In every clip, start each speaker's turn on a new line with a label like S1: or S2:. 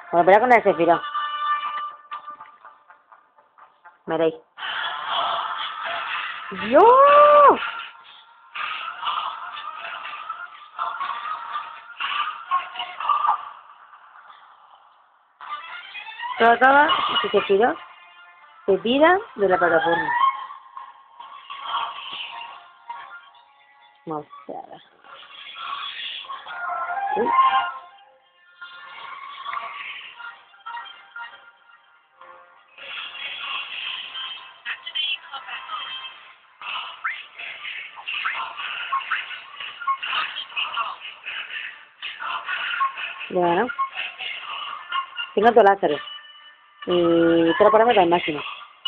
S1: Bueno, pelea con el Sephiroth. Veréis. ¡Dios! Todo acaba si Sephiroth se tira de la plataforma. Vamos a ver. Uy. Bueno, 50 láseres y 3 parámetros al máximo.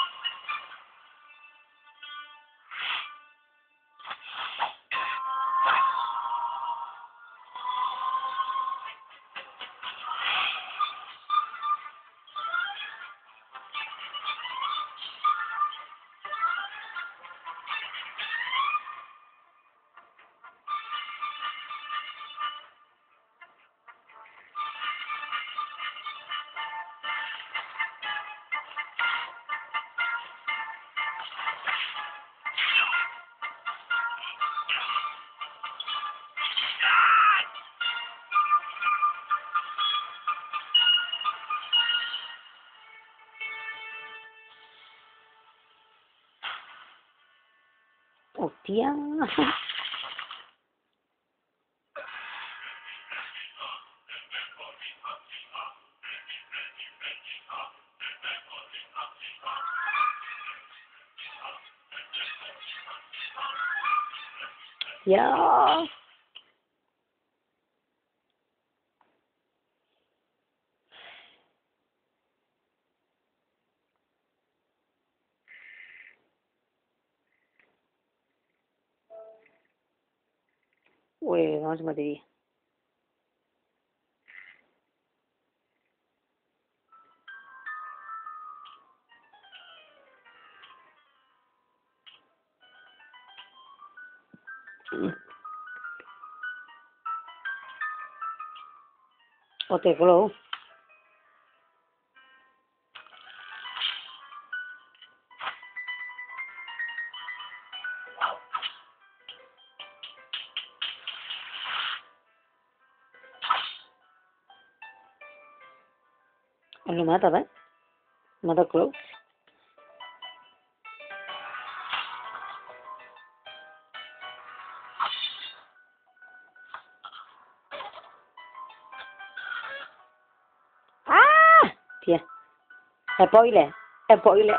S1: Hostia. Ya. Uy, vamos a batería. O te flow. Él lo mata, ¿ves? Mata a Clow. ¡Ah! Tía. Spoiler. Spoiler.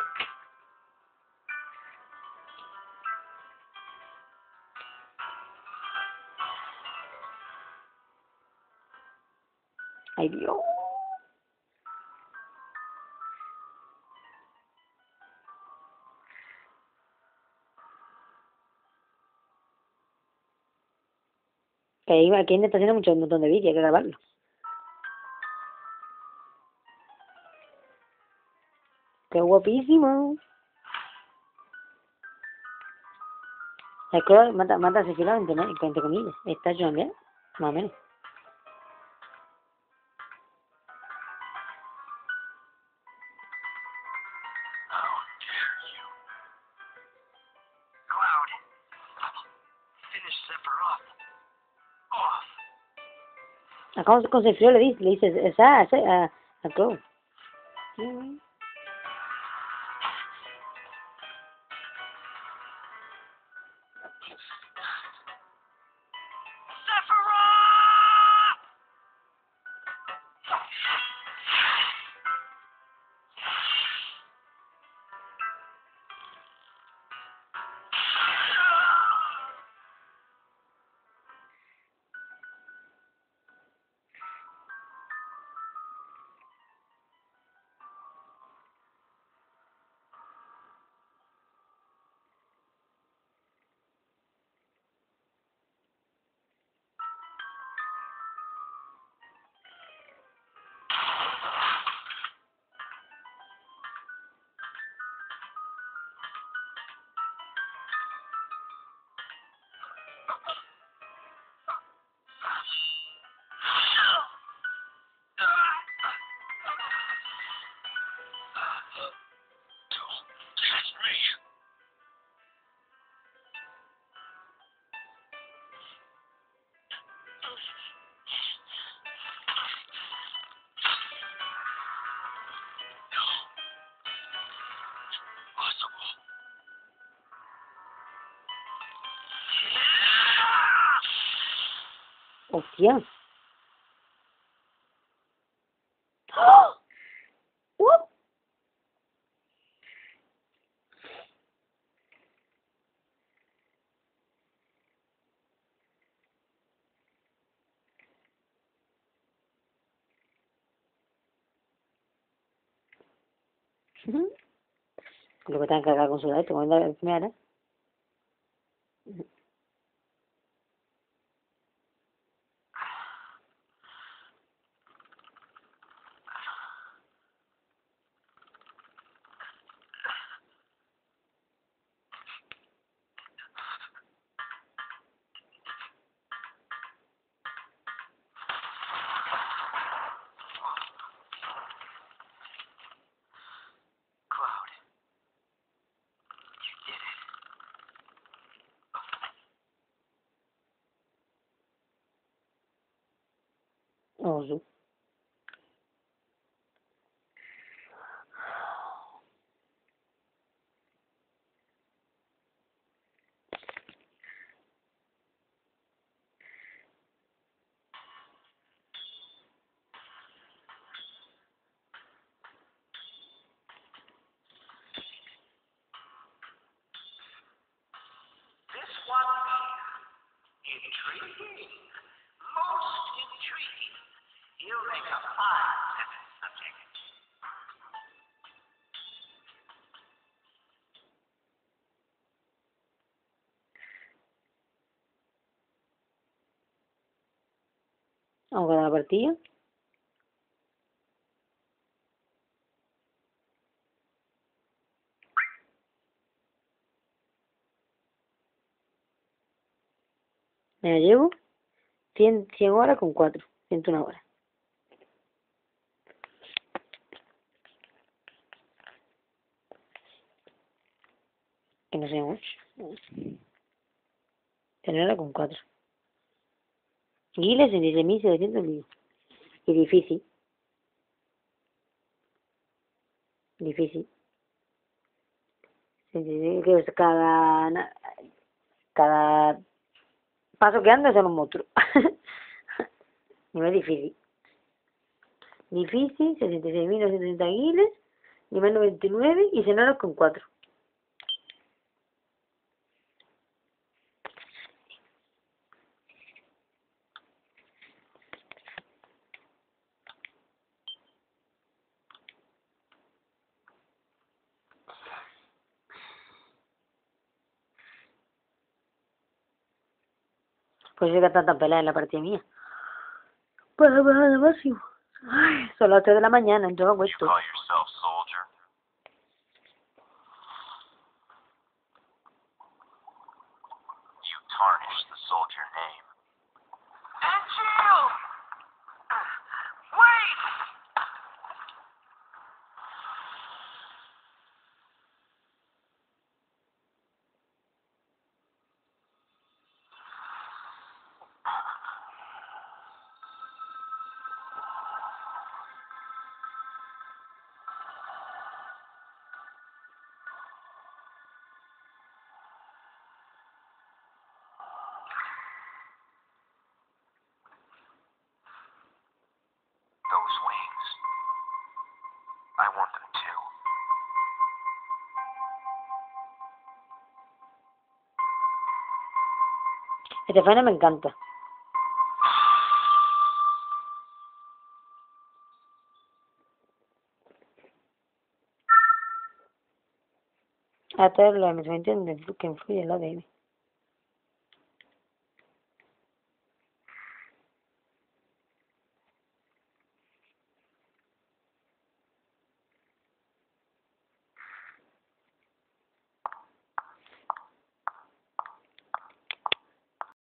S1: Ay, Dios. Que ahí aquí está haciendo mucho un montón de vídeos, hay que grabarlo. ¡Qué guapísimo! El Clow mata a Sephiroth, entre comillas. Está hecho también, más o menos. Acá con Sephiroth le dices esa a Clow. Hostia. ¡Ah! ¡Uh! Lo que están cagados con su esto, cuando la enfermera.
S2: Cloud, you did it.
S1: Oso.
S2: This one here, intriguing, most intriguing. He'll make a fine test subject.
S1: Vamos a la partida. Me la llevo 100 horas con 4. 101 horas. Que no sea mucho. 100 horas con 4. Guiles en 16.700 libros. Y difícil. Difícil. Que cada paso que anda son un monstruo. No es difícil. Difícil, 66.930 guiles, nivel 99 y 100 horas con 4. Pues llega tanta pelea en la partida mía. Pues nada máximo. Ay, son las 3 de la mañana, entonces me acuesto.
S2: Call yourself soldier? You tarnish the soldier name. And Jill! Wait! Those wings. I want them too.
S1: Estefania me encanta. Hasta el elemento que influye en la ADN.